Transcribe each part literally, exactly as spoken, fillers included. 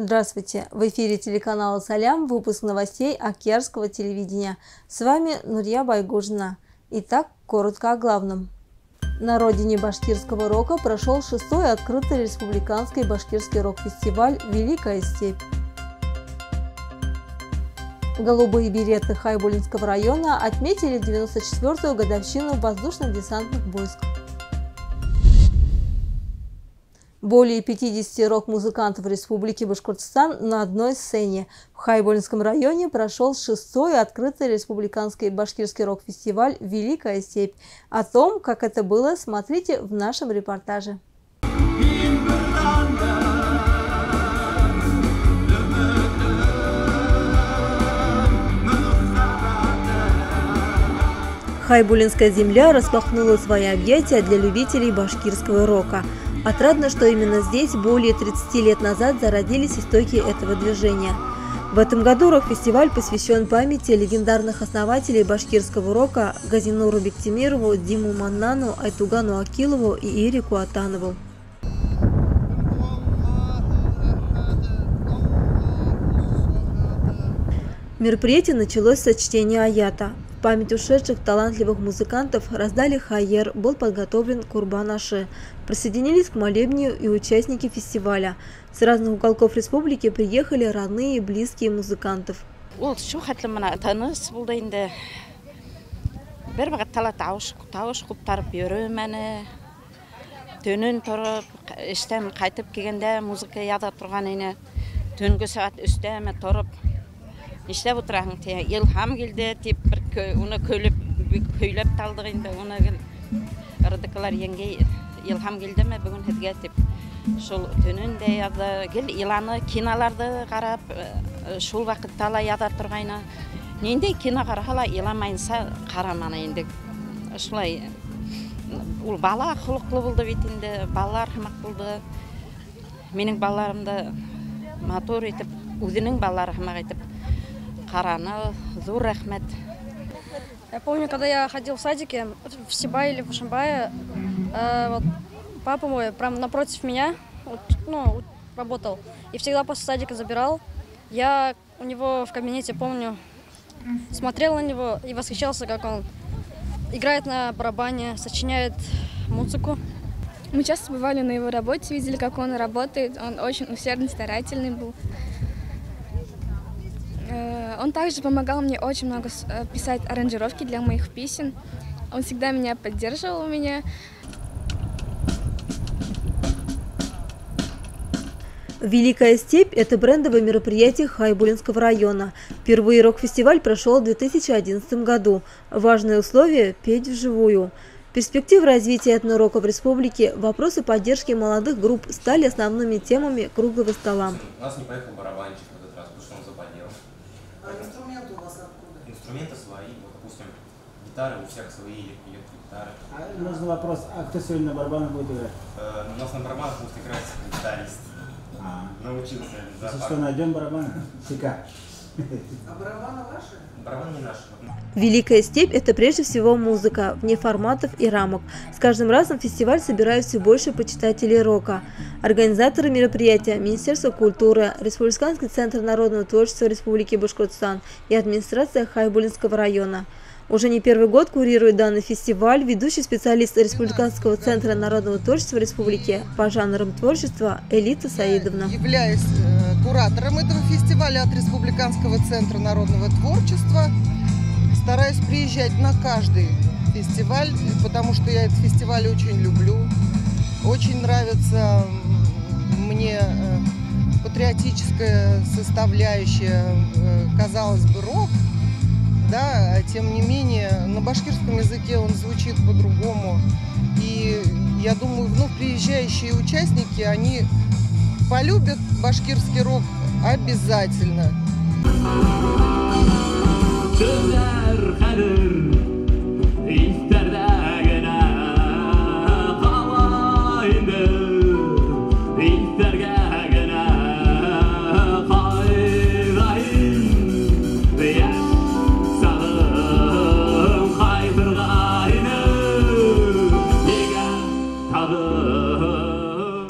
Здравствуйте! В эфире телеканала «Салям», выпуск новостей Октябрьского телевидения. С вами Нурия Байгужина. Итак, коротко о главном. На родине башкирского рока прошел шестой открытый республиканский башкирский рок-фестиваль «Великая степь». Голубые береты Хайбулинского района отметили девяносто четвёртую годовщину воздушно-десантных войск. Более пятидесяти рок-музыкантов Республики Башкортостан на одной сцене. В Хайбулинском районе прошел шестой открытый республиканский башкирский рок-фестиваль «Великая степь». О том, как это было, смотрите в нашем репортаже. Хайбулинская земля распахнула свои объятия для любителей башкирского рока. Отрадно, что именно здесь более тридцати лет назад зародились истоки этого движения. В этом году рок-фестиваль посвящен памяти легендарных основателей башкирского рока Газинуру Бектимирову, Диму Маннану, Айтугану Акилову и Ирику Атанову. Мероприятие началось со чтения аята. В память ушедших талантливых музыкантов раздали хайер, был подготовлен курбан-аши. Присоединились к молебнию и участники фестиваля. С разных уголков республики приехали родные и близкие музыкантов. İşte bu tarafın ilham geldi, tip bir onu köylep köylep taldık indi, ona gel aradakiler yenge ilham geldi mi bugün hediye tip, şul tönünde ya da gel ilanı kinalarda karab, şul vakit tala ya da turgayna, neyinde kina karahala ilamayınsa karamana indi, şulay, ul bala xuluklu buldu bitinde, balalar hımak buldu, mening balalarım da motor etip, uzinin balaları hımak etip. Я помню, когда я ходил в садике в Сибае или в Ушимбае, э, вот, папа мой прям напротив меня вот, ну, работал и всегда после садика забирал. Я у него в кабинете, помню, смотрел на него и восхищался, как он играет на барабане, сочиняет музыку. Мы часто бывали на его работе, видели, как он работает. Он очень усердный, старательный был. Он также помогал мне очень много писать аранжировки для моих песен. Он всегда меня поддерживал меня. «Великая степь» – это брендовое мероприятие Хайбулинского района. Впервые рок-фестиваль прошел в две тысячи одиннадцатом году. Важное условие – петь вживую. Перспективы развития этно-рока в республике, вопросы поддержки молодых групп стали основными темами круглого стола. У нас не поехал барабанщик в этот раз, потому что он заболел. А инструменты у вас откуда? Инструменты свои, вот, допустим, гитары у всех свои, электрогитары. А нужный вопрос, а кто сегодня на барабанах будет играть? Э, у нас на барабанах будет играть гитарист. А. Научился. Если что, найдем барабаны? Сика. А барабаны ваши? Барабаны не наши. «Великая степь» – это прежде всего музыка, вне форматов и рамок. С каждым разом фестиваль собирает все больше почитателей рока. Организаторы мероприятия – Министерство культуры, Республиканский центр народного творчества Республики Башкортостан и администрация Хайбулинского района. Уже не первый год курирует данный фестиваль ведущий специалист Республиканского центра народного творчества Республики по жанрам творчества Элита Саидовна. Являюсь куратором этого фестиваля от Республиканского центра народного творчества. Стараюсь приезжать на каждый фестиваль, потому что я этот фестиваль очень люблю. Очень нравится мне патриотическая составляющая, казалось бы, рок. Да, тем не менее, на башкирском языке он звучит по-другому. И я думаю, вновь приезжающие участники, они полюбят башкирский рок обязательно.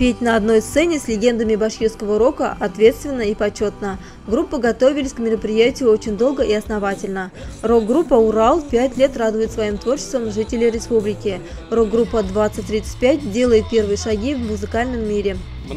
Петь на одной сцене с легендами башкирского рока ответственно и почетно. Группа готовились к мероприятию очень долго и основательно. Рок-группа «Урал» пять лет радует своим творчеством жителей республики. Рок-группа двадцать тридцать пять делает первые шаги в музыкальном мире.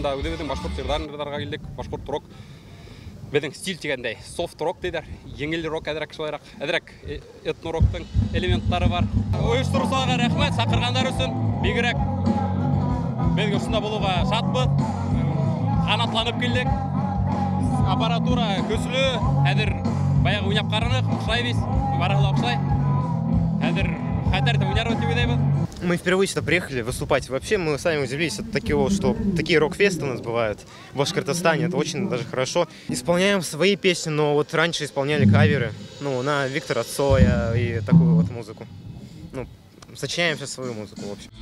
Біздің стиль дегендей софт рок дейді, еңіл рок әдірек шылайрақ, әдірек этно-роктың элементтары бар. Ойыштырушыларға рахмет, сақырғандар үшін бегірек белгі ұшында болуға шатпыз, қанатланып келдік. Аппаратура көсілі, әдір баяғы ойнап қарынық, ұқшай бейс, барағыла ұқшай. Әдір қайтарды ойнар өте бедейбіз. Мы впервые сюда приехали выступать. Вообще мы сами удивились от такого, что такие рок-фесты у нас бывают в Башкортостане. Это очень даже хорошо. Исполняем свои песни, но вот раньше исполняли каверы. Ну, на Виктора Цоя и такую вот музыку. Ну, сочиняем сейчас свою музыку, в общем.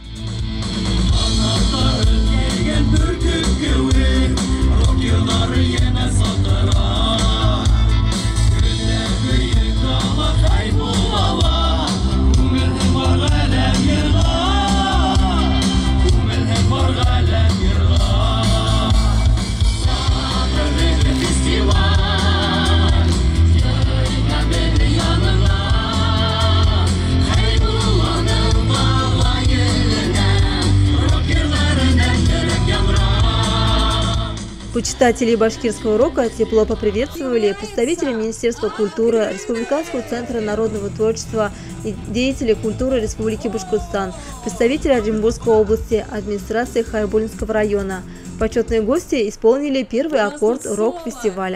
Почитатели башкирского рока тепло поприветствовали представители Министерства культуры, Республиканского центра народного творчества и деятели культуры Республики Башкортостан, представители Оренбургской области, администрации Хайбулинского района. Почетные гости исполнили первый аккорд рок-фестиваля.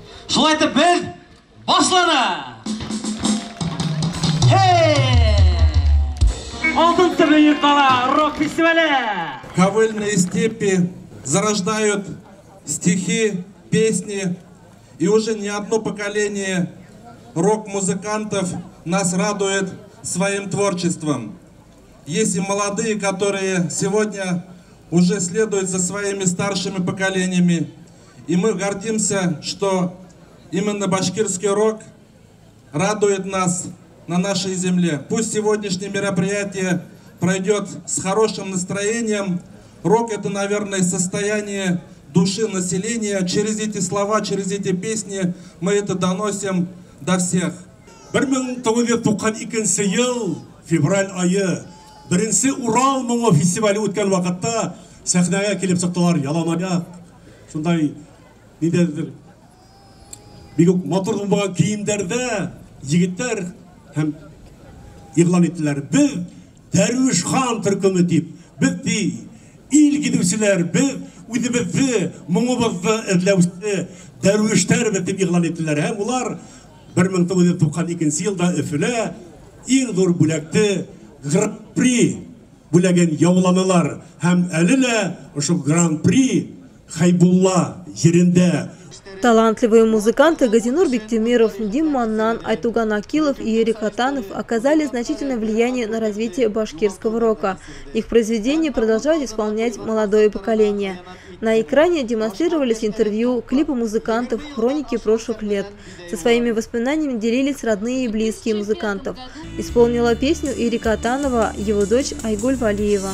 Ковыльные степи зарождают стихи, песни, и уже не одно поколение рок-музыкантов нас радует своим творчеством. Есть и молодые, которые сегодня уже следуют за своими старшими поколениями, и мы гордимся, что именно башкирский рок радует нас на нашей земле. Пусть сегодняшнее мероприятие пройдет с хорошим настроением. Рок — это, наверное, состояние души населения. Через эти слова, через эти песни мы это доносим до всех. bir ming to'qqiz yuz to'qson ikkinchi yil fevral oyi birinchi Ural mo'ngo festivali o'tgan vaqtda sahnaga kelib chiqdilar yalamaga. Shunday nidedir bugün motor bo'lgan kiyimlarda yigitlar ham e'lon etdilar. Biz Darvishxon turkumi deb, biz il giduvchilar, biz o'zimizni mo'ng'imizni izlovchi darvishlar deb e'lon etdilar. Ham ular bir ming to'qqiz yuz to'qson ikkinchi yilda Öfle eng zo'r bo'lakni Grand Prix bo'lagan yovlanalar ham alila o'sha Grand Prix Хайбулла yerinde. Талантливые музыканты Газинур Бектемиров, Дим Маннан, Айтуган Акилов и Ерик Атанов оказали значительное влияние на развитие башкирского рока. Их произведения продолжают исполнять молодое поколение. На экране демонстрировались интервью, клипы музыкантов, хроники прошлых лет. Со своими воспоминаниями делились родные и близкие музыкантов. Исполнила песню Ерика Атанова его дочь Айгуль Валиева.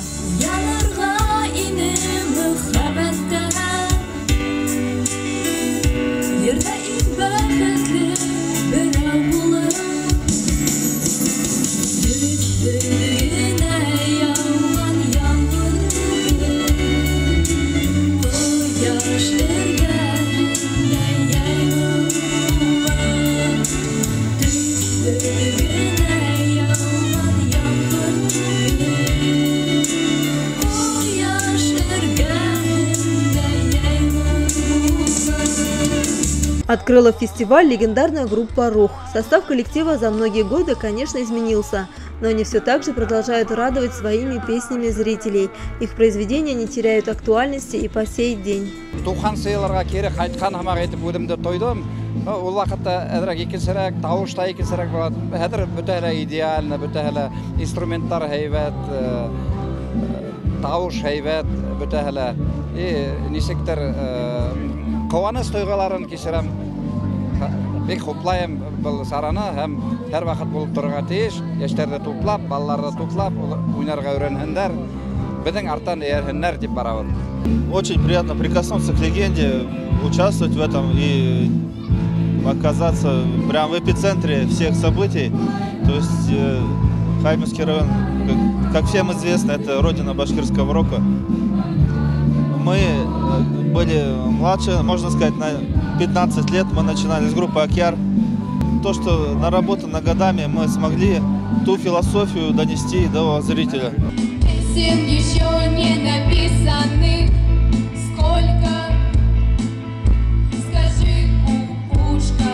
Открыла фестиваль легендарная группа «Рух». Состав коллектива за многие годы, конечно, изменился, но они все так же продолжают радовать своими песнями зрителей. Их произведения не теряют актуальности и по сей день. Ул вакытта әдрәк икенчерәк, тавышта икенчерәк була. Хәзер бөтәһе идеаль, бөтәһе инструментлар һәйбәт, тавыш һәйбәт, бөтәһе и ничектер каваныс тойгыларын кичерәм. Бик хуплайм бу сараны һәм һәр вакыт булып торырга тиеш. Яшьләрне туплап, балаларны туплап, уйнарга өйрәнгәннәр. Беден артан эрхеннер деп барабыз. Очень приятно прикоснуться к легенде, участвовать в этом и оказаться прямо в эпицентре всех событий. То есть э, Хаймский район, как, как всем известно, это родина башкирского рока. Мы были младше, можно сказать, на пятнадцать лет мы начинали с группы «Акьяр». То, что наработано годами, мы смогли ту философию донести до зрителя. Песен еще не написанных сколько, скажи, кукушка,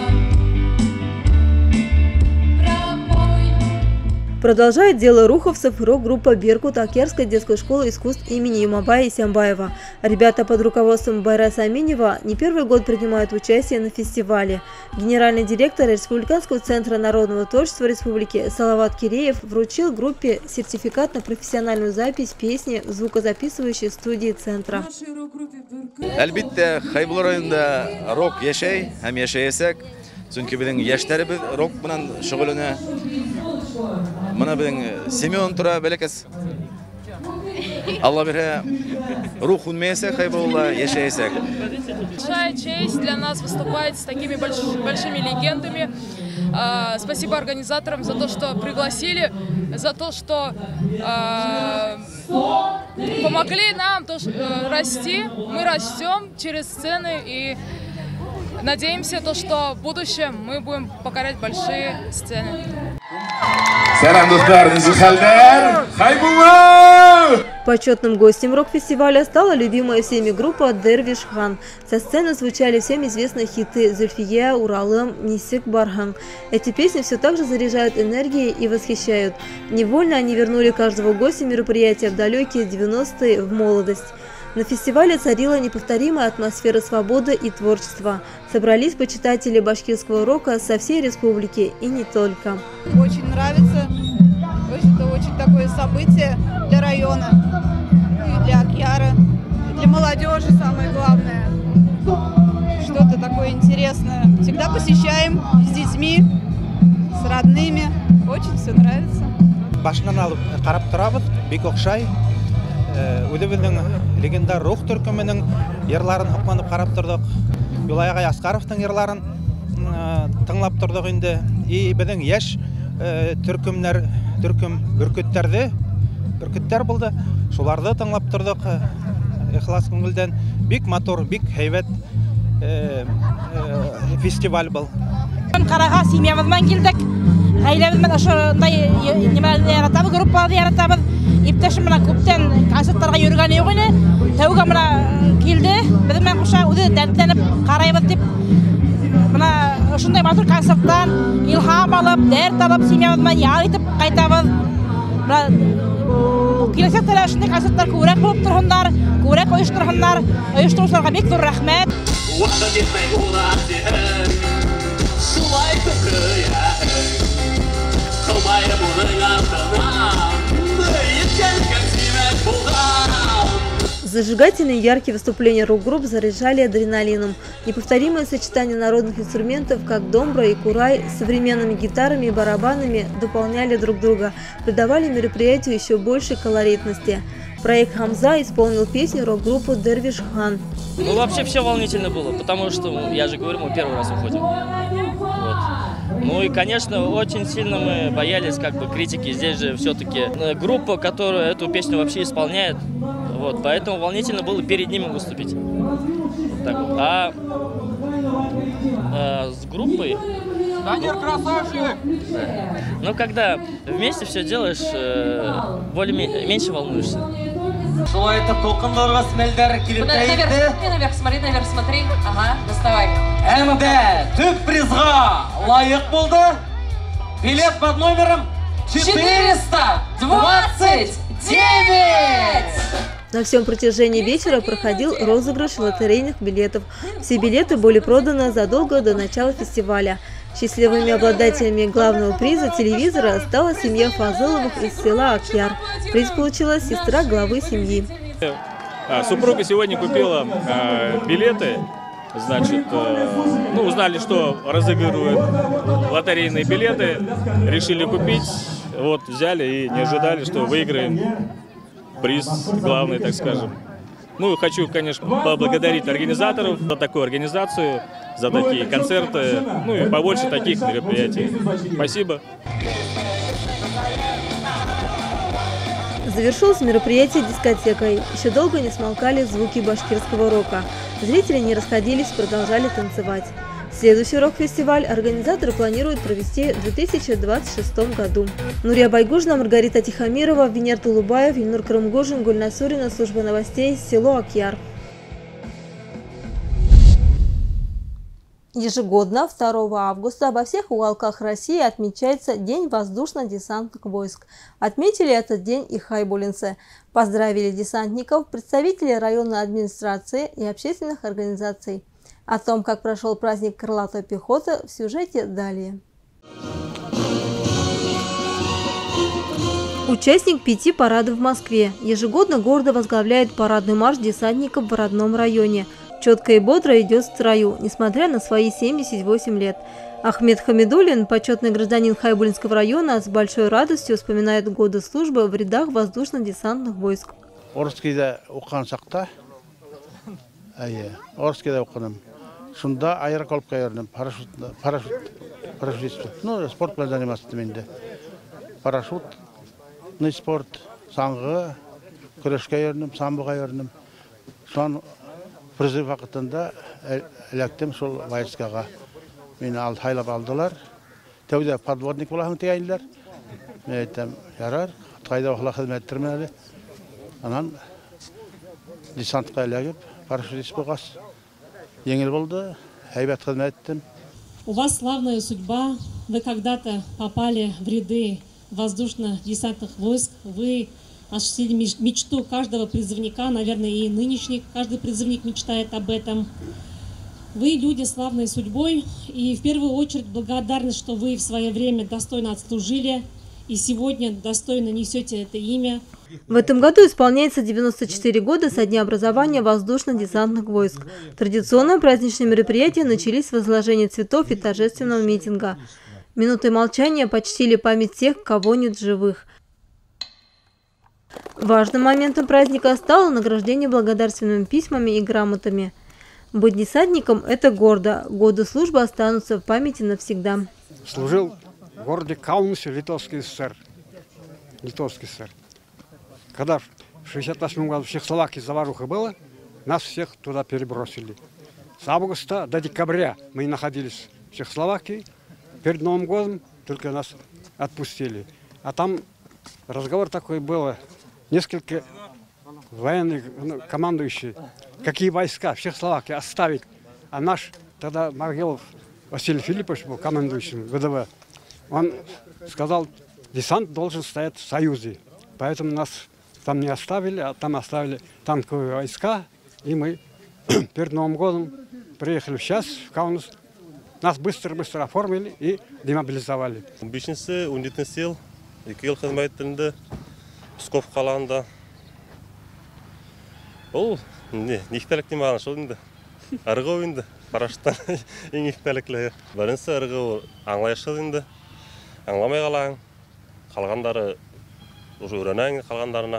пробой. Продолжает дело руховцев рок-группа «Беркут» Акьярской детской школы искусств имени Юмабая Исямбаева. Ребята под руководством Байраса Аминева не первый год принимают участие на фестивале. Генеральный директор Республиканского центра народного творчества республики Салават Киреев вручил группе сертификат на профессиональную запись песни в звукозаписывающей студии центра. Әлбәттә, Хайбул районында рок яшәй, һәм яшәясәк, чөнки безнең яшьләребез рок белән шөгыльләнә. Мына безнең Семен тора бәләкәс. Алла бирә рух унмәсәк, Хайбулла яшәясәк. Большая честь для нас выступать с такими больш, большими легендами. Э, спасибо организаторам за то, что пригласили, за то, что э, помогли нам то, э, расти. Мы растем через сцены и надеемся, то, что в будущем мы будем покорять большие сцены. Почетным гостем рок-фестиваля стала любимая всеми группа «Дервиш Хан». Со сцены звучали всем известные хиты «Зульфия», «Уралым», «Нисик», «Бархан». Эти песни все так же заряжают энергией и восхищают. Невольно они вернули каждого гостя мероприятия в далекие девяностые в молодость. На фестивале царила неповторимая атмосфера свободы и творчества. Собрались почитатели башкирского рока со всей республики и не только. Очень нравится. Это очень такое событие для района, и для Акьяра, и для молодежи самое главное. Что-то такое интересное. Всегда посещаем с детьми, с родными. Очень все нравится. Башынан алып карап турабыз, бик окшай. Үдебезнең легендар рух төркеменең йырларын хокманып карап тордык. Юлай агай Аскаровтың йырларын тыңлап тордык инде. И безнең яшь төркемнәр, төркем бүркетләрдә, бүркетләр булды. Шуларны тыңлап тордык. Ихлас күңелдән бик матур, бик һәйбәт фестиваль был. Карага семьябыздан килдек. Гаиләбез менә шундай нимәләрне яратабыз, группаларны яратабыз. Иптәшем менә күптән концертларга йөргәне юк иде. Тәүгә менә килде. Без менә куша үзе дәртләнеп карайбыз дип. Менә шундай матур концерттан илһам алып, дәрт алып, семьябыздан ял итеп кайтабыз. Менә киләчәктә шундай концертлар күбрәк булып торганнар, күбрәк оештырганнар. Оештыручыларга бик зур рәхмәт. Зажигательные яркие выступления рок-групп заряжали адреналином. Неповторимое сочетание народных инструментов, как домбра и курай, с современными гитарами и барабанами дополняли друг друга, придавали мероприятию еще больше колоритности. Проект «Хамза» исполнил песню рок-группы «Дервиш Хан». Ну, вообще все волнительно было, потому что, я же говорю, мы первый раз уходим. Вот. Ну и, конечно, очень сильно мы боялись как бы критики. Здесь же все-таки группа, которая эту песню вообще исполняет. Вот, поэтому волнительно было перед ними выступить. Вот так вот. А э, с группой... Данир, красавчик! Да. Ну, когда вместе все делаешь, э, более меньше волнуешься. Шулай это толкынларга смәлдәр килеп тәйде. Наверх, смотри, наверх, смотри. Ага, доставай. Әмдә төп призга лайык булды. Билет под номером четыреста двадцать девять! На всем протяжении вечера проходил розыгрыш лотерейных билетов. Все билеты были проданы задолго до начала фестиваля. Счастливыми обладателями главного приза телевизора стала семья Фазыловых из села Акьяр. Приз получила сестра главы семьи. Супруга сегодня купила э, билеты. Значит, э, ну, узнали, что разыгрывают лотерейные билеты, решили купить. Вот, взяли и не ожидали, что выиграем. приз главный, так скажем. Ну и хочу, конечно, поблагодарить организаторов за такую организацию, за такие концерты, ну и побольше таких мероприятий. Спасибо. Завершилось мероприятие дискотекой. Еще долго не смолкали звуки башкирского рока. Зрители не расходились, продолжали танцевать. Следующий рок-фестиваль организаторы планируют провести в две тысячи двадцать шестом году. Нурия Байгужина, Маргарита Тихомирова, Венер Тулубаев, Ильнур Крымгожин, Гульнас Сурина, служба новостей, село Акьяр. Ежегодно второго августа во всех уголках России отмечается День воздушно-десантных войск. Отметили этот день и хайбулинцы. Поздравили десантников, представители районной администрации и общественных организаций. О том, как прошел праздник крылатой пехоты, в сюжете далее. Участник пяти парадов в Москве. Ежегодно гордо возглавляет парадный марш десантников в родном районе. Четко и бодро идет в строю, несмотря на свои семьдесят восемь лет. Ахмед Хамидуллин, почетный гражданин Хайбулинского района, с большой радостью вспоминает годы службы в рядах воздушно-десантных войск. Орскийде уккан шакта, Орскийде укканым. Шунда айрак алып кайырдым, парашют, парашют, парашютист. Ну, спорт белән заниматься менде. Парашютный спорт, саңгы, көрәшкә йөрдем, самбыга йөрдем. Сон призыв вакытында эләктем шул войскага. Мине алып хайлап алдылар. Тәүдә подводник булаһың дигәннәр. Мен әйттем, ярар, кайда вакыла хезмәт иттермен әле. Анан десантка эләгеп, парашютист булгас. Еңел булды, һәйбәт хезмәт иттем. У вас славная судьба. Вы когда-то попали в ряды воздушно-десантных войск. Вы осуществили мечту каждого призывника, наверное, и нынешний каждый призывник мечтает об этом. Вы люди славной судьбой, и в первую очередь благодарность, что вы в свое время достойно отслужили, и сегодня достойно несете это имя. В этом году исполняется девяносто четыре года со дня образования воздушно-десантных войск. Традиционно праздничные мероприятия начались с возложения цветов и торжественного митинга. Минутой молчания почтили память тех, кого нет в живых. Важным моментом праздника стало награждение благодарственными письмами и грамотами. Быть десантником – это гордо. Годы службы останутся в памяти навсегда. Служил в городе Каунусе, Литовский СССР. Литовский СССР. Когда в шестьдесят восьмом году в Чехословакии заваруха было, нас всех туда перебросили. С августа до декабря мы находились в Чехословакии. Перед Новым годом только нас отпустили. А там разговор такой был. Несколько военных ну, командующих, какие войска в Чехословакии оставить. А наш тогда Маргелов Василий Филиппович был командующим ВДВ. Он сказал, десант должен стоять в Союзе. Поэтому нас там не оставили, а там оставили танковые войска. И мы перед Новым годом приехали сейчас в Каунас. Нас быстро-быстро оформили и демобилизовали. бешенче он жетінші ел, екі ел қызмет етілді, Псков қалағында. Ол, не, нектәлік не маған шол енді. Арғы ойынды, парашыттан ең ектәліклігі. Бірінсі арғы аңлайшыл енді. Аңламай қалаң, қалғандары уже өренәң қалғандарына.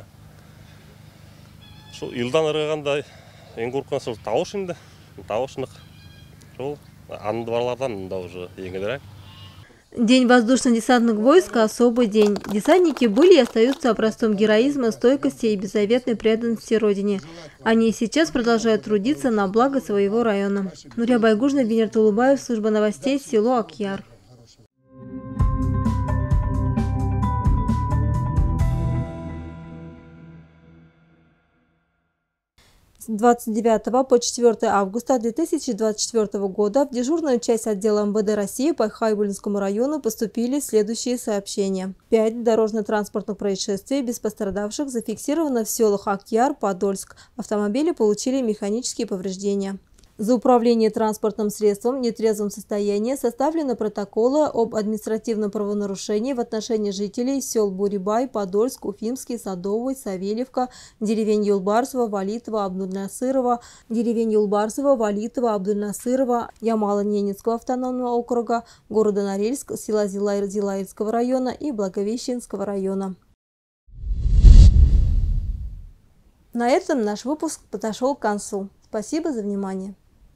Шол илдан арғанда ең көркен сол тауыш енді, тауышынық. Шол анды барлардан да уже еңгілерек. День воздушно-десантных войск – особый день. Десантники были и остаются образцом героизма, стойкости и беззаветной преданности Родине. Они и сейчас продолжают трудиться на благо своего района. Нурия Байгужина, Венер Тулубаев, служба новостей, село Акьяр. С двадцать девятого по четвёртое августа две тысячи двадцать четвёртого года в дежурную часть отдела МВД России по Хайбулинскому району поступили следующие сообщения. Пять дорожно-транспортных происшествий без пострадавших зафиксировано в селах Акьяр, Подольск. Автомобили получили механические повреждения. За управление транспортным средством в нетрезвом состоянии составлены протоколы об административном правонарушении в отношении жителей сел Бурибай, Подольск, Уфимский, Садовый, Савельевка, деревень Юлбарсова, Валитова, Абдульнасырова, деревень Юлбарсова, Валитова, Абдульнасырова, Ямало-Ненецкого автономного округа, города Норильск, села Зилайр-Зилайрского района и Благовещенского района. На этом наш выпуск подошел к концу. Спасибо за внимание.